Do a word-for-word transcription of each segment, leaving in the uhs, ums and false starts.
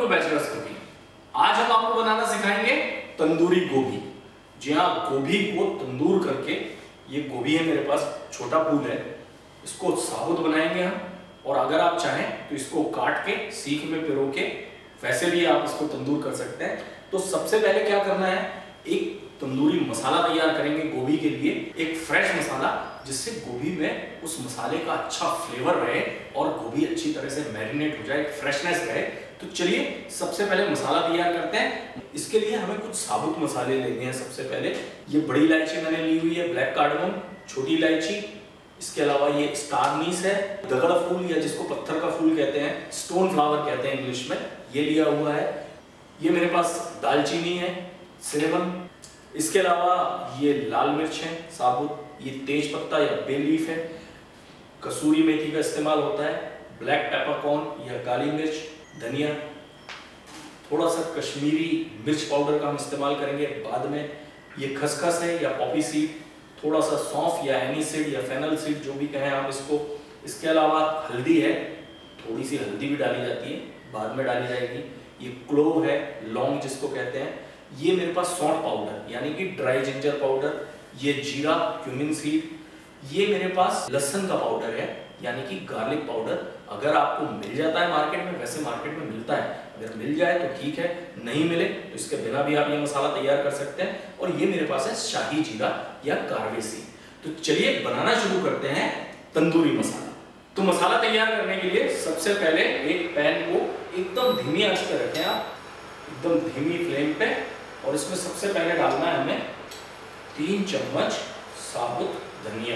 Bachelors cooking. आज हम आपको बनाना सिखाएंगे तंदूरी गोभी। जी हाँ, गोभी को तंदूर करके, ये गोभी है मेरे पास, छोटा फूल है, इसको साबुत बनाएंगे हम। और अगर आप चाहें तो इसको काट के सीख में पिरो के वैसे भी आप इसको तंदूर कर सकते हैं। तो सबसे पहले क्या करना है, एक तंदूरी मसाला तैयार करेंगे गोभी के लिए, एक फ्रेश मसाला, जिससे गोभी में उस मसाले का अच्छा फ्लेवर रहे और गोभी अच्छी तरह से मैरिनेट हो जाए, फ्रेशनेस रहे। तो चलिए सबसे पहले मसाला तैयार करते हैं। इसके लिए हमें कुछ साबुत मसाले लेने हैं। सबसे पहले ये बड़ी इलायची मैंने ली हुई है, ब्लैक कार्डमम, छोटी इलायची, इसके अलावा ये स्टार नीस है, दगड़ फूल या जिसको पत्थर का फूल कहते हैं, स्टोन फ्लावर कहते हैं इंग्लिश में, ये लिया हुआ है। ये मेरे पास दालचीनी है, सिनेमन, इसके अलावा ये लाल मिर्च है साबुत, ये तेज पत्ता या बे लीफ है, कसूरी मेथी का इस्तेमाल होता है, ब्लैक पेपरकॉर्न या काली मिर्च, धनिया, थोड़ा सा कश्मीरी मिर्च पाउडर का हम इस्तेमाल करेंगे बाद में, ये खसखस है या पॉपी सीड, थोड़ा सा सौंफ या एनी सीड या फेनल सीड जो भी कहें आप इसको। इसके अलावा हल्दी है, थोड़ी सी हल्दी भी डाली जाती है, बाद में डाली जाएगी। ये क्लोव है, लौंग जिसको कहते हैं। ये मेरे पास सौंठ पाउडर यानी कि ड्राई जिंजर पाउडर, ये जीरा, क्यूमिन सीड, ये मेरे पास लहसुन का पाउडर है यानी कि गार्लिक पाउडर। अगर आपको मिल जाता है मार्केट में, वैसे मार्केट में मिलता है, अगर मिल जाए तो ठीक है, नहीं मिले तो इसके बिना भी आप ये मसाला तैयार कर सकते हैं। और ये मेरे पास है शाही जीरा या कारवे सीड। तो चलिए बनाना शुरू करते हैं तंदूरी मसाला। तो मसाला तैयार करने के लिए सबसे पहले एक पैन को एकदम धीमी आंच पे रखें आप, एकदम धीमी फ्लेम पे, और इसमें सबसे पहले डालना है हमें तीन चम्मच साबुत धनिया।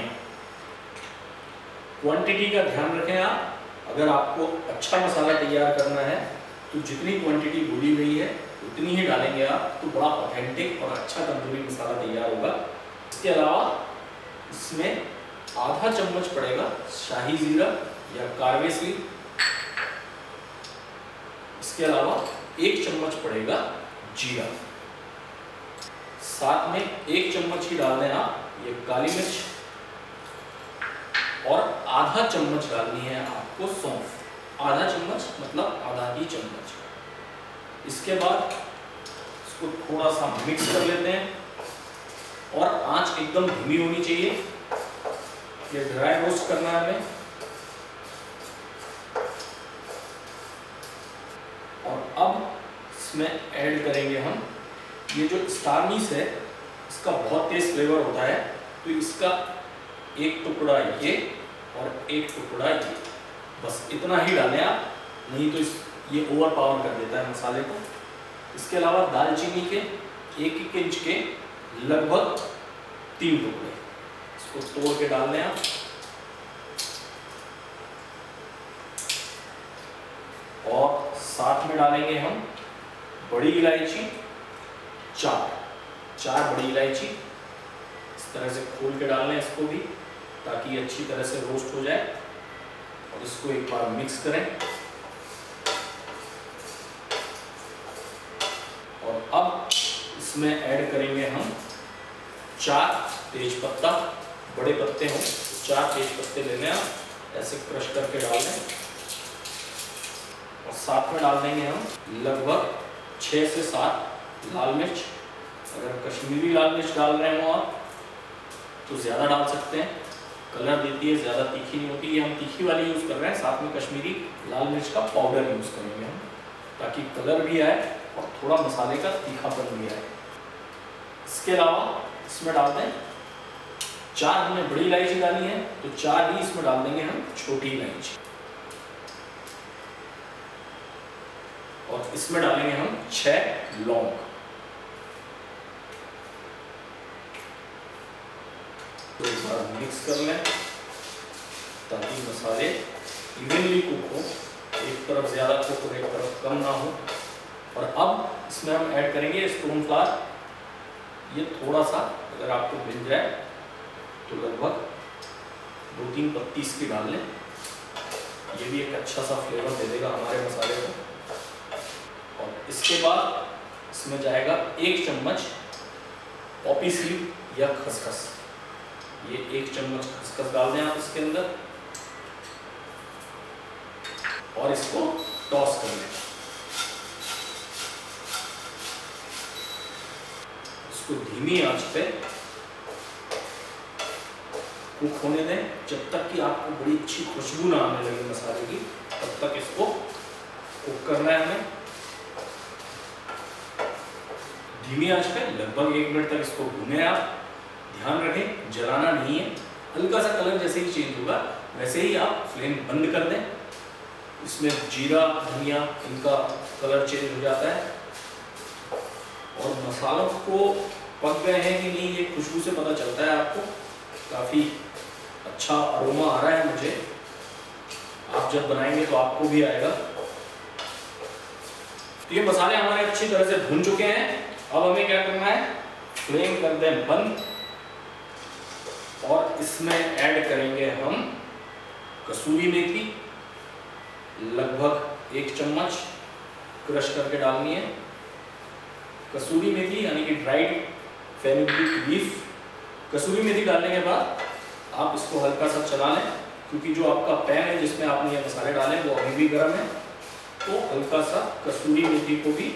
क्वांटिटी का ध्यान रखें आप, अगर आपको अच्छा मसाला तैयार करना है तो जितनी क्वांटिटी बोली गई है उतनी ही डालेंगे आप, तो बड़ा ऑथेंटिक और अच्छा तंदूरी मसाला तैयार होगा। इसके अलावा इसमें आधा चम्मच पड़ेगा शाही जीरा या कारवे सीड, इसके अलावा एक चम्मच पड़ेगा जीरा, साथ में एक चम्मच ही डाल दें आप ये काली मिर्च, और आधा चम्मच डालनी है आपको सौंफ, आधा चम्मच मतलब आधा ही चम्मच। इसके बाद इसको थोड़ा सा मिक्स कर लेते हैं और आंच एकदम धीमी होनी चाहिए। ये ड्राई रोस्ट करना है हमें। और अब इसमें ऐड करेंगे हम ये जो स्टार नीस है, इसका बहुत तेज फ्लेवर होता है, तो इसका एक टुकड़ा ये और एक टुकड़ा ये, बस इतना ही डालें आप, नहीं तो इस ये ओवर पावर कर देता है मसाले को। इसके अलावा दालचीनी के एक एक इंच के लगभग तीन टुकड़े, इसको तोड़ के डाल दें आप। और साथ में डालेंगे हम बड़ी इलायची, चार चार बड़ी इलायची, इस तरह से खोल के डाल लें इसको भी, ताकि अच्छी तरह से रोस्ट हो जाए। और इसको एक बार मिक्स करें। और अब इसमें ऐड करेंगे हम चार तेज पत्ता, बड़े पत्ते हों तो चार तेज पत्ते ले लें आप, ऐसे क्रश करके डाल दें। और साथ में डाल देंगे हम लगभग छः से सात लाल मिर्च। अगर कश्मीरी लाल मिर्च डाल रहे हो आप तो ज़्यादा डाल सकते हैं, कलर देती है, ज़्यादा तीखी नहीं होती। ये हम तीखी वाली यूज़ कर रहे हैं, साथ में कश्मीरी लाल मिर्च का पाउडर यूज़ करेंगे हम, ताकि कलर भी आए और थोड़ा मसाले का तीखापन भी आए। इसके अलावा इसमें डाल दें चार, हमने बड़ी इलायची डाली है तो चार ही इसमें डाल देंगे हम छोटी इलायची। और इसमें डालेंगे हम छह लौंग। तो एक बार मिक्स कर लें ताकि मसाले इवनली कुक हो, एक तरफ ज़्यादा कुक और एक तरफ कम ना हो। और अब इसमें हम ऐड करेंगे स्टोन फ्लावर। ये थोड़ा सा अगर आपको मिल जाए तो लगभग दो तीन पत्ती इसकी डाल लें, ये भी एक अच्छा सा फ्लेवर दे देगा हमारे मसाले को। और इसके बाद इसमें जाएगा एक चम्मच पॉपी सीड या खसखस, ये एक चम्मच खसखस डाल दें आप इसके अंदर, और इसको टॉस कर लें। इसको धीमी आंच पे कुक होने दें जब तक कि आपको बड़ी अच्छी खुशबू ना आने लगे मसाले की, तब तक इसको कुक करना है हमें धीमी आंच पे। लगभग एक मिनट तक इसको भूनें आप। ध्यान रखें जलाना नहीं है। हल्का सा कलर जैसे ही चेंज होगा वैसे ही आप फ्लेम बंद कर दें। इसमें जीरा धनिया इनका कलर चेंज हो जाता है और मसालों को पक गए हैं कि नहीं ये खुशबू से पता चलता है आपको। काफ़ी अच्छा अरोमा आ रहा है मुझे। आप जब बनाएंगे तो आपको भी आएगा। तो ये मसाले हमारे अच्छी तरह से भून चुके हैं। अब हमें क्या करना है, फ्लेम कर दें बंद और इसमें ऐड करेंगे हम कसूरी मेथी। लगभग एक चम्मच क्रश करके डालनी है कसूरी मेथी, यानी कि ड्राइड फेनुग्रीक लीफ। कसूरी मेथी डालने के बाद आप इसको हल्का सा चला लें, क्योंकि जो आपका पैन है जिसमें आपने ये मसाले डाले वो अभी भी गर्म है, तो हल्का सा कसूरी मेथी को भी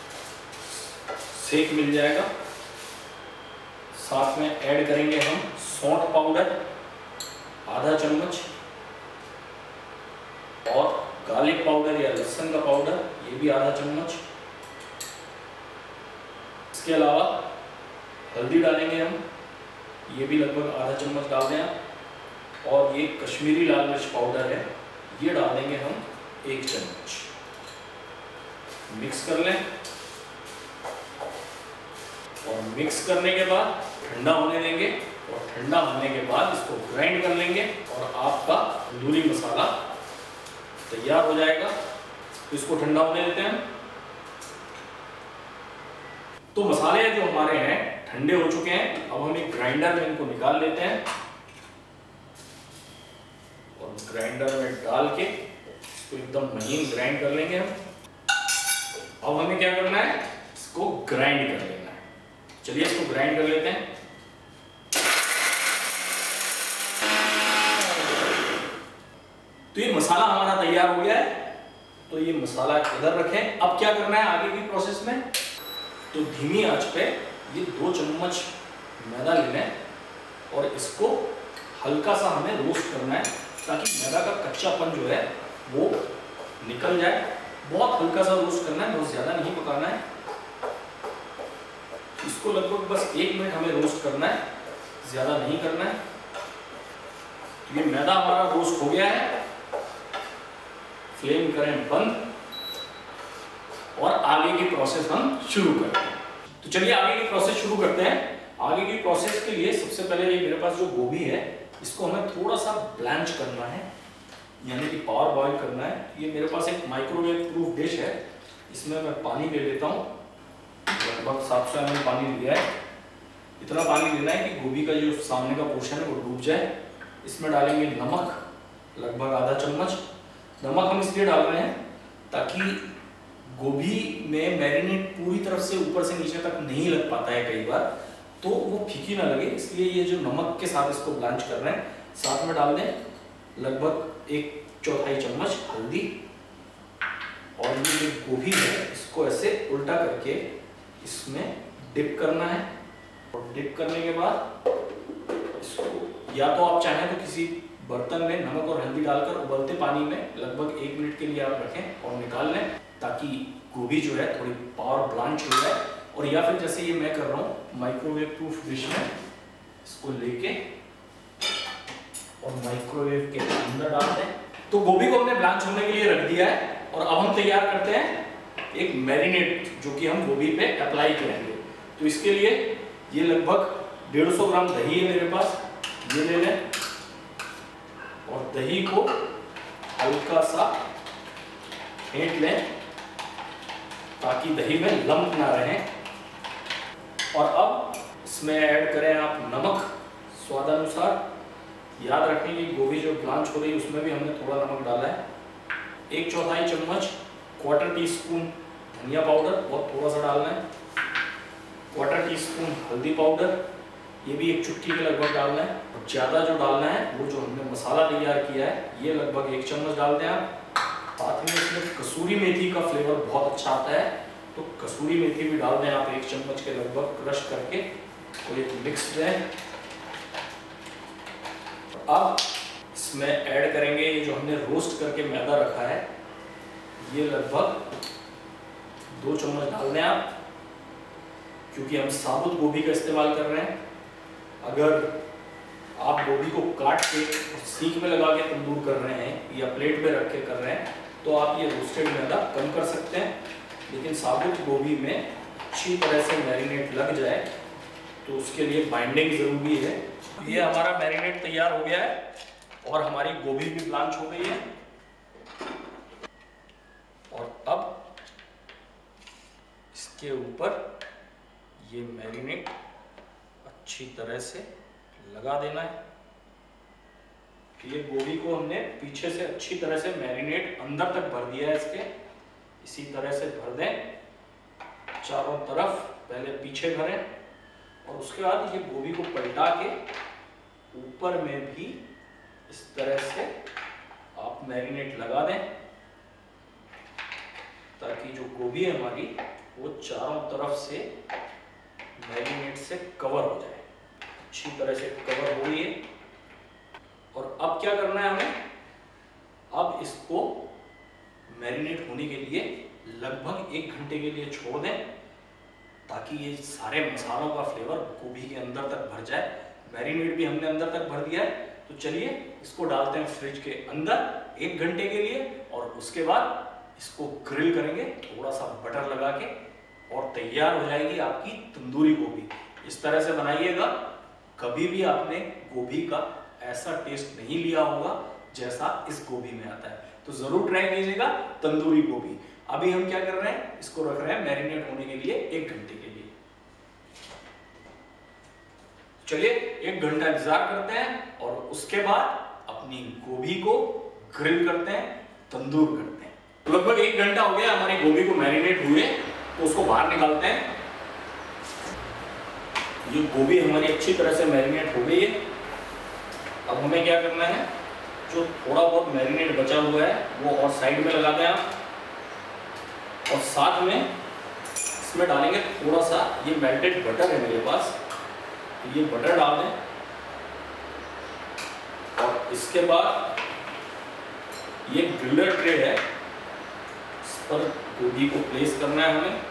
सेक मिल जाएगा। साथ में ऐड करेंगे हम सौंठ पाउडर आधा चम्मच और गार्लिक पाउडर या लहसुन का पाउडर ये भी आधा चम्मच। इसके अलावा हल्दी डालेंगे हम, ये भी लगभग आधा चम्मच डाल दें आप। और ये कश्मीरी लाल मिर्च पाउडर है, ये डाल देंगे हम एक चम्मच। मिक्स कर लें और मिक्स करने के बाद ठंडा होने देंगे और ठंडा होने के बाद इसको ग्राइंड कर लेंगे और आपका तंदूरी मसाला तैयार हो जाएगा। तो इसको ठंडा होने देते हैं। तो मसाले जो हमारे हैं ठंडे हो चुके हैं। अब हम एक ग्राइंडर में इनको निकाल लेते हैं और ग्राइंडर में डाल के इसको एकदम महीन ग्राइंड कर लेंगे हम। अब हमें क्या करना है, इसको ग्राइंड कर लेना है। चलिए इसको ग्राइंड कर लेते हैं। तो ये मसाला हमारा तैयार हो गया है। तो ये मसाला इधर रखें। अब क्या करना है आगे की प्रोसेस में, तो धीमी आंच पे ये दो चम्मच मैदा लेना है और इसको हल्का सा हमें रोस्ट करना है, ताकि मैदा का कच्चापन जो है वो निकल जाए। बहुत हल्का सा रोस्ट करना है, बहुत ज़्यादा नहीं पकाना है। इसको लगभग बस एक मिनट हमें रोस्ट करना है, ज़्यादा नहीं करना है। तो ये मैदा हमारा रोस्ट हो गया है। फ्लेम करें बंद और आगे की प्रोसेस हम शुरू करते हैं। तो चलिए आगे की प्रोसेस शुरू करते हैं। आगे की प्रोसेस के लिए सबसे पहले ये मेरे पास जो गोभी है इसको हमें थोड़ा सा ब्लैंच करना है, यानी कि पावर बॉईल करना है। ये मेरे पास एक माइक्रोवेव प्रूफ डिश है, इसमें मैं पानी ले लेता हूँ। लगभग सात सौ एम एल पानी लिया है। इतना पानी लेना है कि गोभी का जो सामने का पोर्शन है वो डूब जाए। इसमें डालेंगे नमक, लगभग आधा चम्मच। नमक हम इसलिए डाल रहे हैं ताकि गोभी में मैरिनेट पूरी तरफ से ऊपर से नीचे तक नहीं लग पाता है कई बार, तो वो फीकी ना लगे, इसलिए ये जो नमक के साथ इसको ब्लांच कर रहे हैं। साथ में डाल दें लगभग एक चौथाई चम्मच हल्दी। और ये जो गोभी है इसको ऐसे उल्टा करके इसमें डिप करना है। और डिप करने के बाद इसको या तो आप चाहें तो किसी बर्तन में नमक और हल्दी डालकर उबलते पानी में लगभग एक मिनट के लिए आप रखें और निकाल लें, ताकि गोभी जो है थोड़ी पावर ब्लांच हो जाए। और या फिर जैसे ये मैं कर रहा हूँ माइक्रोवेव प्रूफ डिश में इसको लेके और माइक्रोवेव के अंदर डाल दें। तो गोभी को हमने ब्लांच होने के लिए रख दिया है और अब हम तैयार करते हैं एक मैरिनेट, जो कि हम गोभी पे अप्लाई करेंगे। तो इसके लिए ये लगभग डेढ़ सौ ग्राम दही है मेरे पास, ये ले लें और दही को हल्का सा फेंट लें ताकि दही में लम्प ना रहे। और अब इसमें ऐड करें आप नमक स्वादानुसार। याद रखें कि गोभी जो ब्लांच हो रही है उसमें भी हमने थोड़ा नमक डाला है। एक चौथाई चम्मच क्वार्टर टी स्पून धनिया पाउडर, बहुत थोड़ा सा डालना है। क्वार्टर टी स्पून हल्दी पाउडर, ये भी एक चुटकी के लगभग डालना है। और ज़्यादा जो डालना है वो जो हमने मसाला तैयार किया है ये लगभग एक चम्मच डाल दें आप। साथ में इसमें कसूरी मेथी का फ्लेवर बहुत अच्छा आता है, तो कसूरी मेथी भी डाल दें आप एक चम्मच के लगभग क्रश करके, तो ये मिक्स दें। अब इसमें ऐड करेंगे ये जो हमने रोस्ट करके मैदा रखा है, ये लगभग दो चम्मच डाल दें आप, क्योंकि हम साबुत गोभी का इस्तेमाल कर रहे हैं। अगर आप गोभी को काट के सीख में लगा के तंदूर कर रहे हैं या प्लेट पे रख के कर रहे हैं तो आप ये रोस्टेड मैदा कम कर सकते हैं, लेकिन साबुत गोभी में अच्छी तरह से मैरिनेट लग जाए तो उसके लिए बाइंडिंग जरूरी है। ये हमारा मैरिनेट तैयार हो गया है और हमारी गोभी भी ब्लांच हो गई है। और अब इसके ऊपर ये मैरिनेट अच्छी तरह से लगा देना है। ये गोभी को हमने पीछे से अच्छी तरह से मैरिनेट अंदर तक भर दिया है इसके, इसी तरह से भर दें चारों तरफ, पहले पीछे भरें और उसके बाद ये गोभी को पलटा के ऊपर में भी इस तरह से आप मैरिनेट लगा दें, ताकि जो गोभी है हमारी वो चारों तरफ से मैरिनेट से कवर हो जाए। अच्छी तरह से कवर हो गई है। और अब क्या करना है हमें, अब इसको मैरिनेट होने के लिए लगभग एक घंटे के लिए छोड़ दें, ताकि ये सारे मसालों का फ्लेवर गोभी के अंदर तक भर जाए। मैरिनेट भी हमने अंदर तक भर दिया है, तो चलिए इसको डालते हैं फ्रिज के अंदर एक घंटे के लिए और उसके बाद इसको ग्रिल करेंगे थोड़ा सा बटर लगा के, और तैयार हो जाएगी आपकी तंदूरी गोभी। इस तरह से बनाइएगा, कभी भी आपने गोभी का ऐसा टेस्ट नहीं लिया होगा जैसा इस गोभी में आता है। तो जरूर ट्राई कीजिएगा तंदूरी गोभी। अभी हम क्या कर रहे हैं, इसको रख रहे हैं मैरिनेट होने के लिए एक घंटे के लिए। चलिए एक घंटा इंतजार करते हैं और उसके बाद अपनी गोभी को ग्रिल करते हैं, तंदूर करते हैं। तो लगभग एक घंटा हो गया हमारी गोभी को मैरिनेट हुए, तो उसको बाहर निकालते हैं। ये गोभी हमारी अच्छी तरह से मैरिनेट हो गई है। अब हमें क्या करना है, जो थोड़ा बहुत मैरिनेट बचा हुआ है वो और साइड में लगा दें आप, और साथ में इसमें डालेंगे थोड़ा सा, ये मेल्टेड बटर है मेरे पास, तो ये बटर डाल दें। और इसके बाद ये ग्रिलर ट्रे है, इस पर गोभी को प्लेस करना है हमें,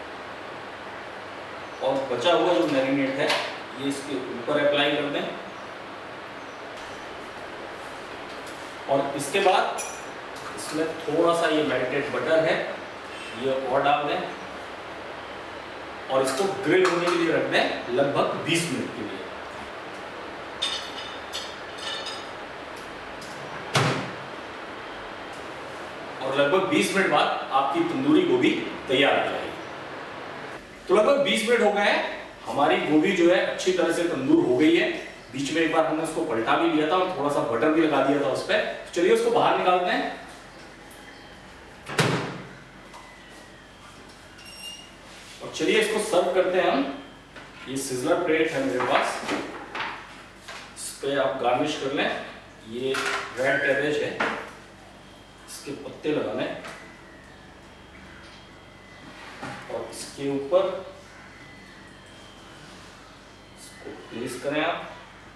और बचा हुआ जो मैरिनेट है ये इसके ऊपर अप्लाई कर दें। और इसके बाद इसमें थोड़ा सा ये मेल्टेड बटर है ये और डाल दें, और इसको ग्रिल होने के लिए रख दें लगभग बीस मिनट के लिए। और लगभग बीस मिनट बाद आपकी तंदूरी गोभी तैयार हो जाएगी। तो लगभग बीस मिनट हो गए हैं, हमारी गोभी जो है अच्छी तरह से तंदूर हो गई है। बीच में एक बार हमने उसको पलटा भी लिया था और थोड़ा सा बटर भी लगा दिया था उस पर। तो चलिए उसको बाहर निकालते हैं। और चलिए इसको सर्व करते हैं हम। ये सिजलर प्लेट है मेरे पास, इस पे आप गार्निश कर लें। ये रेड कैबेज है, इसके पत्ते लगा लें और इसके ऊपर इसको प्लेस करें आप।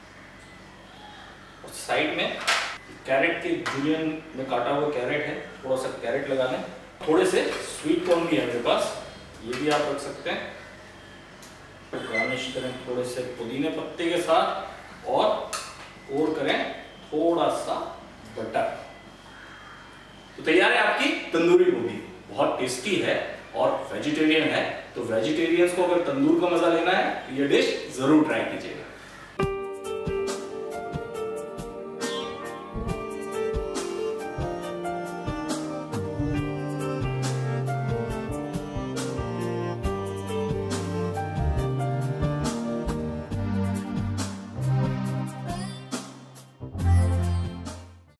और साइड में कैरेट के जूलियन में काटा हुआ कैरेट है, थोड़ा सा कैरेट लगा लें। थोड़े से स्वीट कॉर्न भी है मेरे पास, ये भी आप रख सकते हैं। तो गार्निश करें थोड़े से पुदीने पत्ते के साथ, और और करें थोड़ा सा बटर। तो तैयार है आपकी तंदूरी गोभी। बहुत टेस्टी है और वेजिटेरियन है, तो वेजिटेरियंस को अगर तंदूर का मजा लेना है तो ये डिश जरूर ट्राई कीजिएगा।